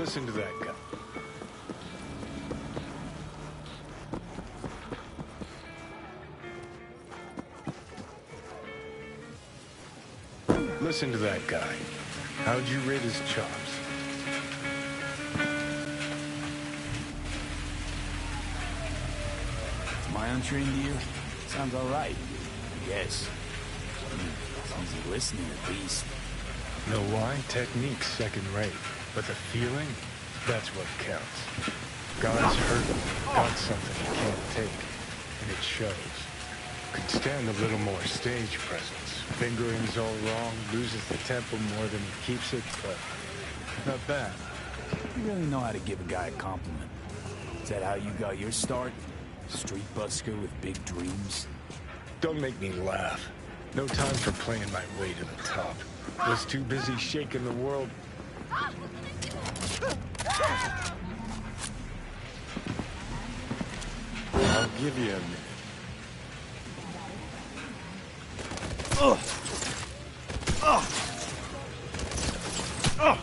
Listen to that guy. Listen to that guy. How'd you rate his chops? Am I untrained to you? Sounds alright. Yes. Easy listening at least. Know why? Technique's second rate. But the feeling? That's what counts. God's hurt. Got something he can't take. And it shows. Could stand a little more stage presence. Fingering's all wrong, loses the tempo more than he keeps it, but not bad. You really know how to give a guy a compliment. Is that how you got your start? Street busker with big dreams? Don't make me laugh. No time for playing my way to the top. Was too busy shaking the world. I'll give you a minute. Ugh! Ugh! Ugh!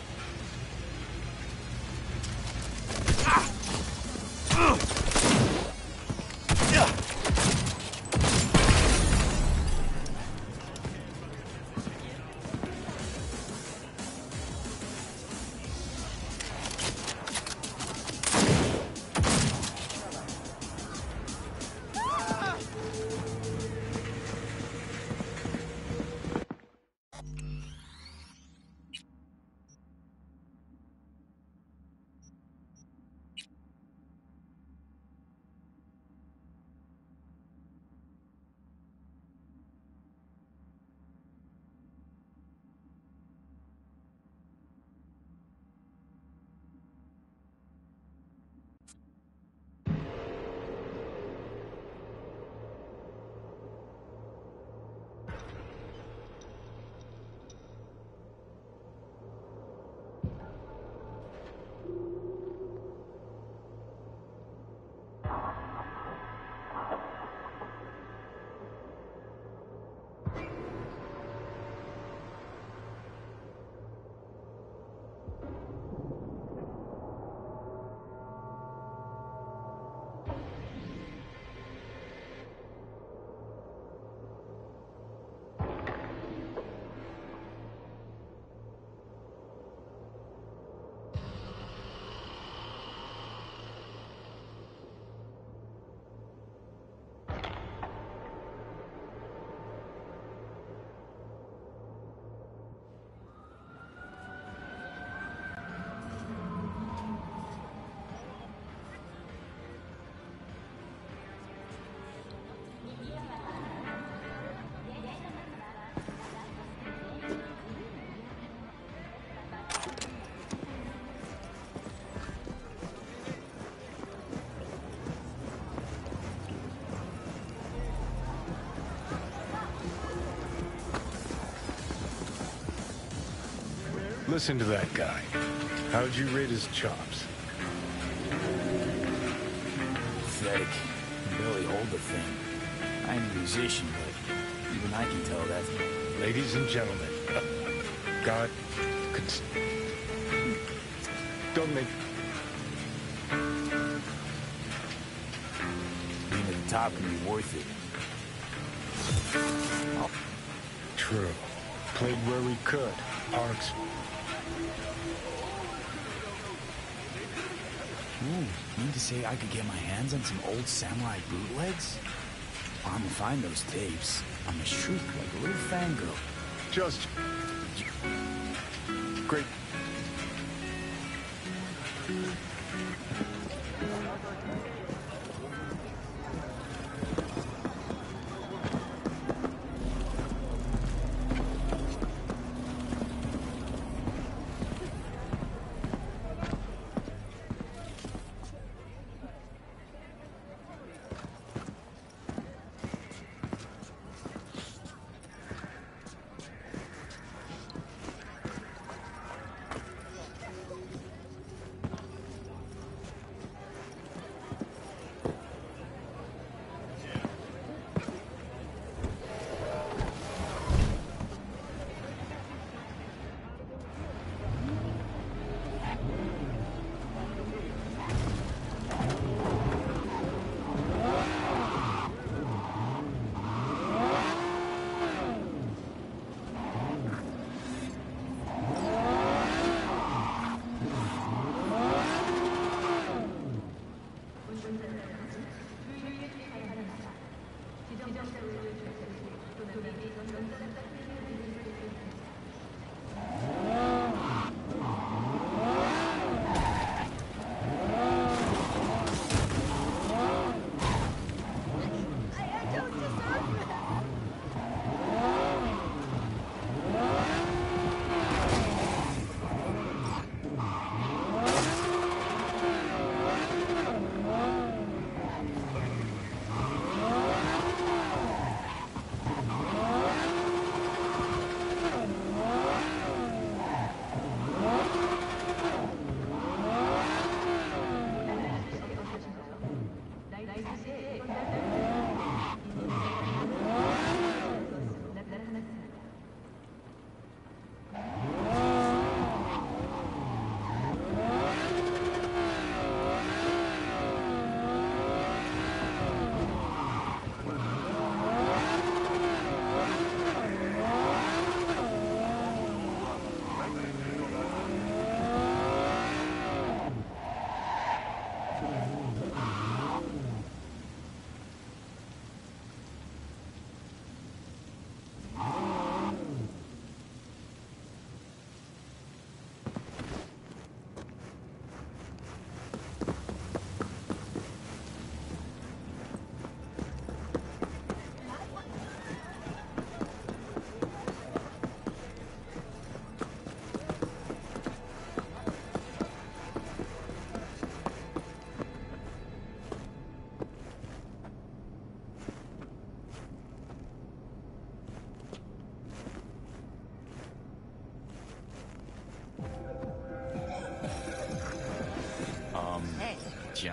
Listen to that guy. How'd you rate his chops? Pathetic. Can barely hold the thing. I ain't a musician, but even I can tell that. Ladies and gentlemen, God could... Don't make... Being at the top can be worth it. True. Played where we could. Arcs. Ooh, mean to say I could get my hands on some old samurai bootlegs? I'm gonna find those tapes. I'm gonna shriek like a little fangirl. Just... Great.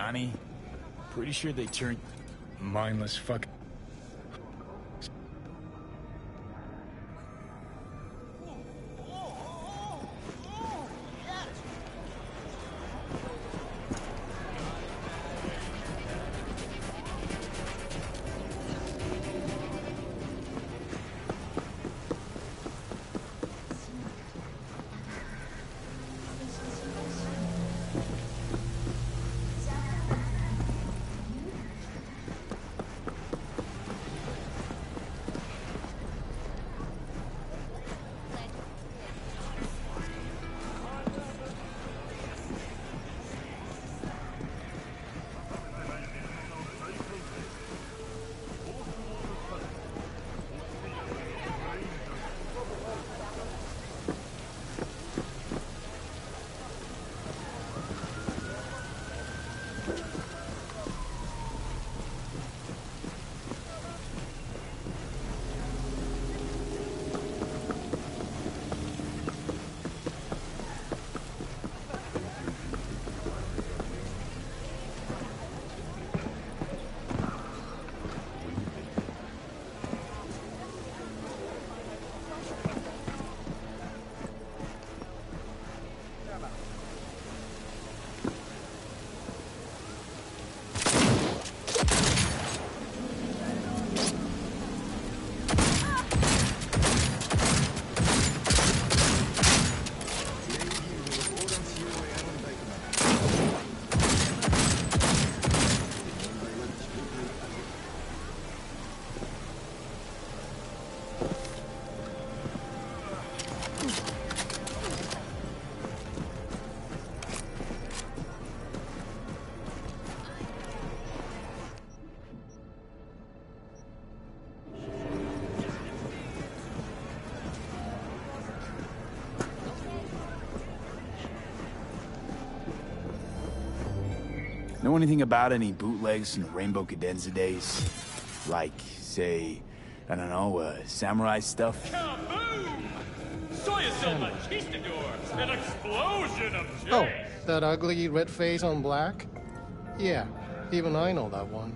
Johnny? Pretty sure they turned... Mindless fuck. Know anything about any bootlegs from the Rainbow Cadenza days? Like, say, I don't know, samurai stuff? Kaboom! Soy Silva Chistador! An explosion of change! Oh, that ugly red face on black? Yeah, even I know that one.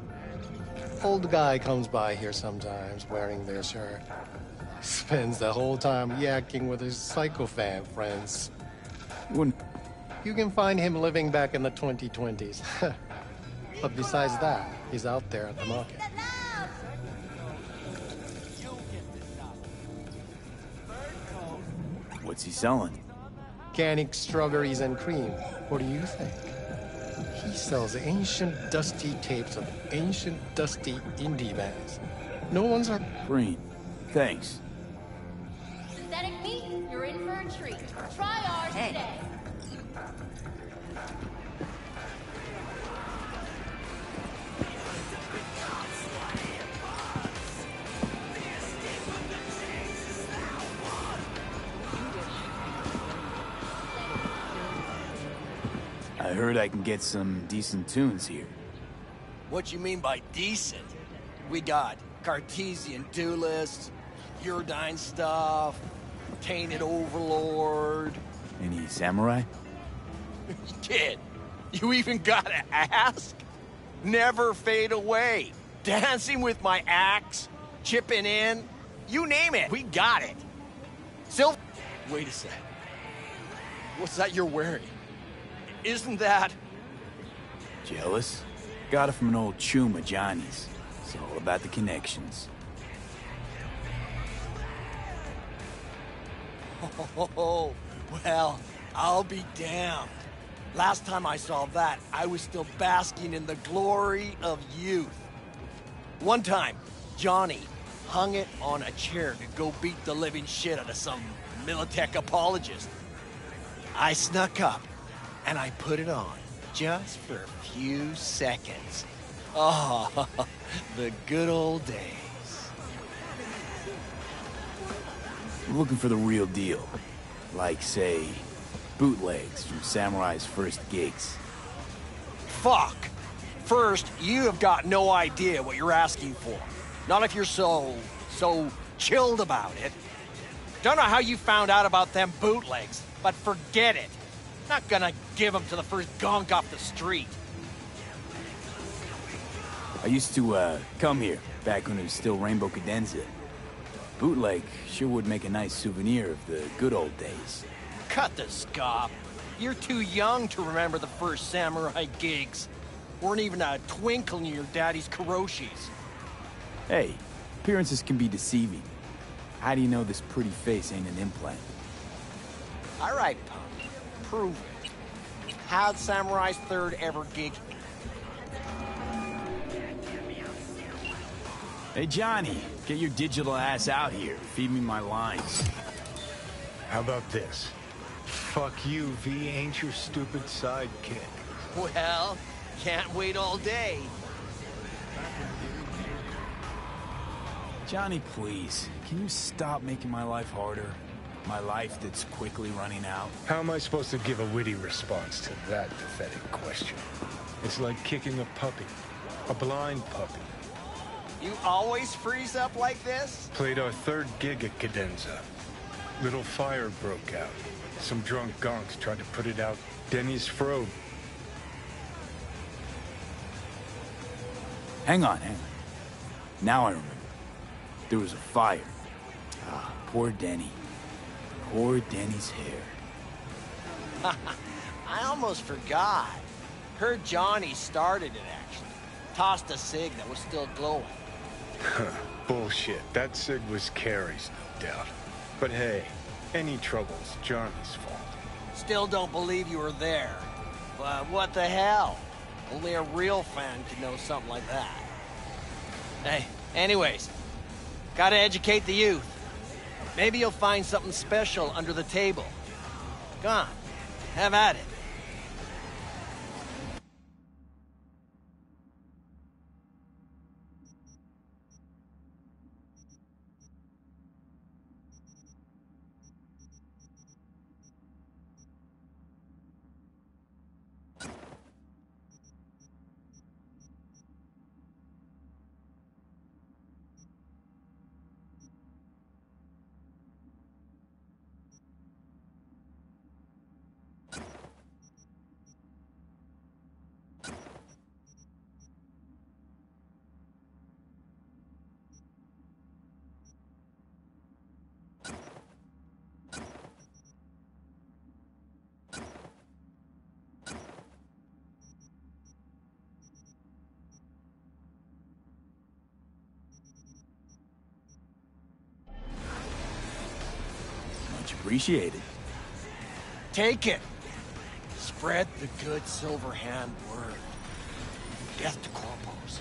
Old guy comes by here sometimes wearing their shirt. Spends the whole time yakking with his psychofan friends. Wouldn't... You can find him living back in the 2020s. But besides that, he's out there at the market. What's he selling? Organic strawberries and cream. What do you think? He sells ancient dusty tapes of ancient dusty indie bands. No one's heard. Green. Thanks. Synthetic meat, you're in for a treat. Try ours today. I heard I can get some decent tunes here. What you mean by decent? We got Cartesian Duelist, Uridine stuff, Tainted Overlord. Any samurai? Kid, you even gotta ask? Never fade away. Dancing with my axe, chipping in, you name it, we got it. Wait a sec. What's that you're wearing? Isn't that... Jealous? Got it from an old chum of Johnny's. It's all about the connections. Oh, well, I'll be damned. Last time I saw that, I was still basking in the glory of youth. One time, Johnny hung it on a chair to go beat the living shit out of some Militech apologist. I snuck up, and I put it on, just for a few seconds. Oh, the good old days. I'm looking for the real deal. Like, say, bootlegs from Samurai's first gigs. Fuck! First, you have got no idea what you're asking for. Not if you're so chilled about it. Don't know how you found out about them bootlegs, but forget it. Not gonna give them to the first gonk off the street. I used to, come here, back when it was still Rainbow Cadenza. Bootleg sure would make a nice souvenir of the good old days. Cut the scop. You're too young to remember the first samurai gigs. Weren't even a twinkle in your daddy's Kuroshis. Hey, appearances can be deceiving. How do you know this pretty face ain't an implant? All right, punk. Prove it. How'd Samurai's third ever gig? Hey, Johnny, get your digital ass out here. Feed me my lines. How about this? Fuck you, V ain't your stupid sidekick. Well, can't wait all day. Johnny, please, can you stop making my life harder? My life that's quickly running out? How am I supposed to give a witty response to that pathetic question? It's like kicking a puppy. A blind puppy. You always freeze up like this? Played our third gig at Cadenza. Little fire broke out. Some drunk gonks tried to put it out Denny's Frobe. Hang on. Now I remember. There was a fire. Ah, poor Denny. Poor Denny's hair. I almost forgot. Heard Johnny started it, actually. Tossed a cig that was still glowing. Bullshit. That cig was Carrie's, no doubt. But hey, any trouble's Johnny's fault. Still don't believe you were there. But what the hell? Only a real fan could know something like that. Hey, anyways, gotta educate the youth. Maybe you'll find something special under the table. Go on, have at it. Much appreciated. Take it. Spread the good silver hand word. Death to corpos.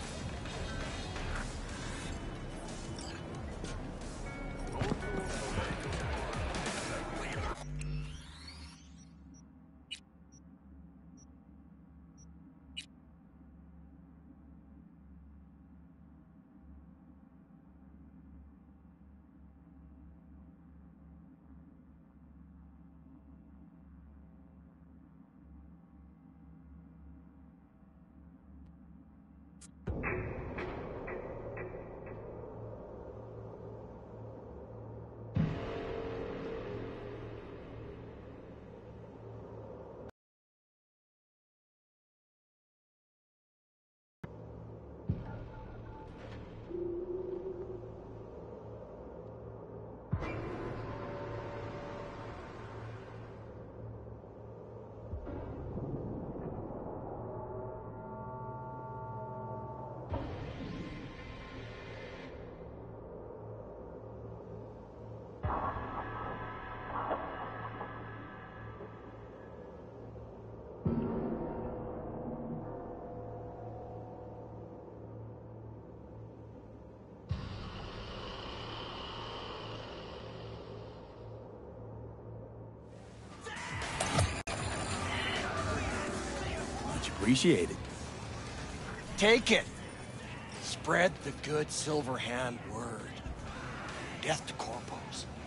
Appreciated. Take it. Spread the good silver hand word. Death to corpos.